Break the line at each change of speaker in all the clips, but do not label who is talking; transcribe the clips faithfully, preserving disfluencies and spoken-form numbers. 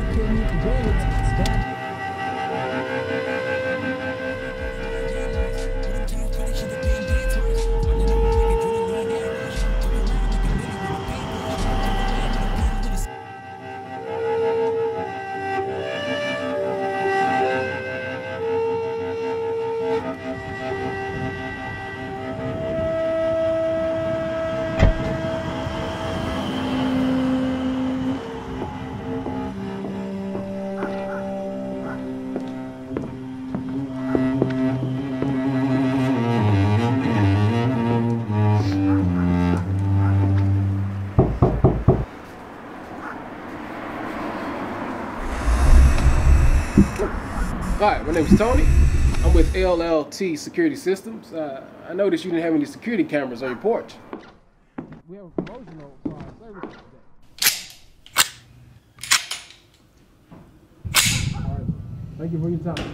Hi, my name is Tony. I'm with L L T Security Systems. Uh, I noticed you didn't have any security cameras on your porch. We have a promotional for our services today. All right. Thank you for your time.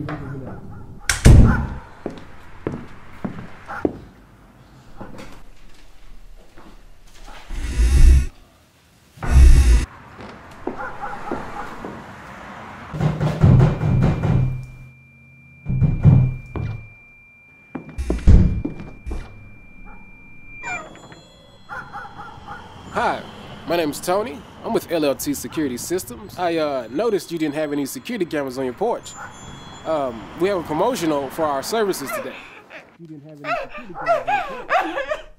Hi, my name is Tony. I'm with L L T Security Systems. I uh, noticed you didn't have any security cameras on your porch. Um, we have a promotional for our services today. You didn't have any security cameras on your porch.